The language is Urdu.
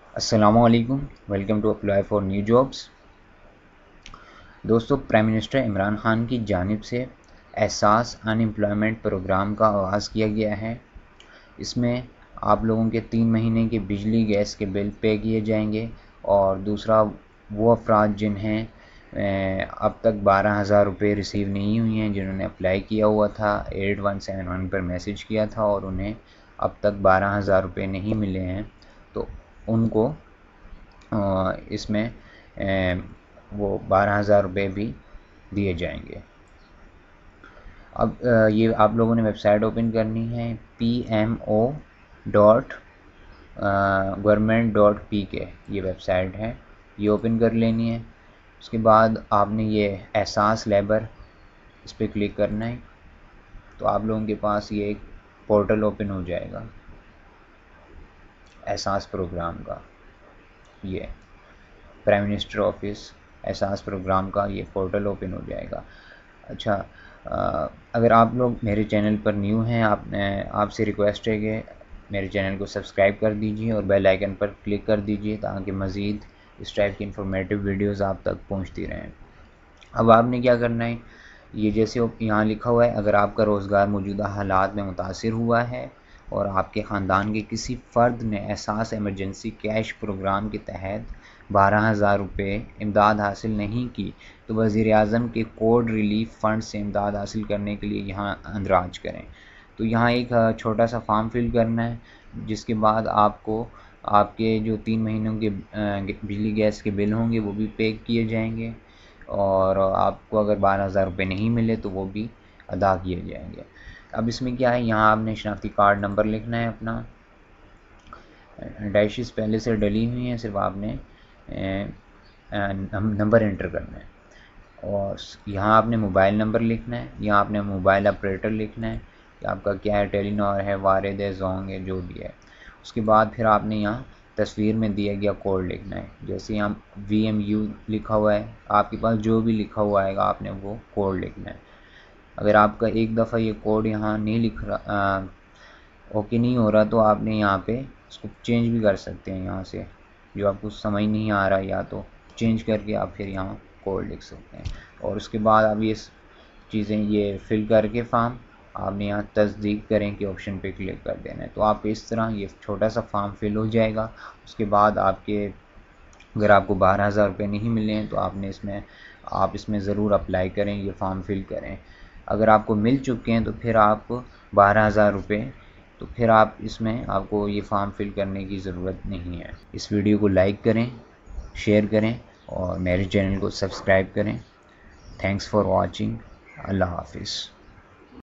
السلام علیکم، welcome to apply for new jobs. دوستو، پرائم منسٹر عمران خان کی جانب سے احساس ان امپلائمنٹ پروگرام کا آغاز کیا گیا ہے۔ اس میں آپ لوگوں کے 3 مہینے کے بجلی گیس کے بل پے کیے جائیں گے، اور دوسرا وہ افراد جنہیں اب تک 12,000 روپے ریسیو نہیں ہوئی ہیں، جنہوں نے اپلائی کیا ہوا تھا 8171 پر میسج کیا تھا اور انہیں اب تک 12,000 روپے نہیں ملے ہیں، تو ان کو اس میں وہ 12,000 روپے بھی دیے جائیں گے۔ اب یہ آپ لوگوں نے ویب سائٹ اوپن کرنی ہے pmo.government.pk، یہ ویب سائٹ ہے، یہ اوپن کر لینی ہے۔ اس کے بعد آپ نے یہ احساس لیبر اس پہ کلک کرنا ہے، تو آپ لوگوں کے پاس یہ ایک پورٹل اوپن ہو جائے گا احساس پروگرام کا۔ یہ prime minister office Ehsaas program کا یہ پورٹل اوپن ہو جائے گا۔ اچھا، اگر آپ لوگ میرے چینل پر نیو ہیں، آپ سے ریکویسٹ ہے کہ میرے چینل کو سبسکرائب کر دیجئے اور بیل آئیکن پر کلک کر دیجئے تاکہ مزید اس ٹائپ کی انفارمیٹیو ویڈیوز آپ تک پہنچتی رہیں۔ اب آپ نے کیا کرنا ہے، یہ جیسے یہاں لکھا ہوا ہے، اگر آپ کا روزگار موجودہ حالات میں متاثر ہوا ہے اور آپ کے خاندان کے کسی فرد نے احساس ایمرجنسی کیش پروگرام کے تحت 12,000 روپے امداد حاصل نہیں کی، تو وزیر اعظم کے کووڈ ریلیف فنڈ سے امداد حاصل کرنے کے لیے یہاں اندراج کریں۔ تو یہاں ایک چھوٹا سا فارم فل کرنا ہے، جس کے بعد آپ کو آپ کے جو 3 مہینوں کے بجلی گیس کے بل ہوں گے وہ بھی پے کیے جائیں گے، اور آپ کو اگر 12,000 روپے نہیں ملے تو وہ بھی ادا کیے جائیں گے۔ اب اس میں کیا ہے، یہاں آپ نے شناختی کارڈ نمبر لکھنا ہے اپنا، ڈیشز پہلے سے ڈلی ہوئی ہیں، صرف آپ نے نمبر انٹر کرنا ہے، اور یہاں آپ نے موبائل نمبر لکھنا ہے، یہاں آپ نے موبائل آپریٹر لکھنا ہے کہ آپ کا کیا ہے، ٹیلی نار ہے، وارد ہے، زونگ ہے، جو بھی ہے۔ اس کے بعد پھر آپ نے یہاں تصویر میں دیا گیا کوڈ لکھنا ہے، جیسے یہاں VMU لکھا ہوا ہے، آپ کے پاس جو بھی لکھا ہوا آئے گا آپ نے وہ کوڈ لکھنا ہے۔ اگر آپ کا ایک دفعہ یہ کوڈ یہاں نہیں لکھ رہا، اوکے نہیں ہو رہا، تو آپ نے یہاں پہ اس کو چینج بھی کر سکتے ہیں، یہاں سے جو آپ کو سمجھ نہیں آ رہا یا تو چینج کر کے آپ پھر یہاں کوڈ لکھ سکتے ہیں۔ اور اس کے بعد آپ یہ چیزیں یہ فل کر کے فارم آپ نے یہاں تصدیق کریں کہ آپشن پہ کلک کر دینا ہے، تو آپ اس طرح یہ چھوٹا سا فارم فل ہو جائے گا۔ اس کے بعد اگر آپ کو 12,000 روپے نہیں ملے ہیں تو آپ اس میں ضرور اپلائی کریں، یہ فارم فل کریں۔ اگر آپ کو مل چکے ہیں تو پھر آپ 12,000 روپے، تو پھر اس میں آپ کو یہ فارم فل کرنے کی ضرورت نہیں ہے۔ اس ویڈیو کو لائک کریں، شیئر کریں اور میرے چینل کو سبسکرائب کریں۔ Thanks for watching. اللہ حافظ۔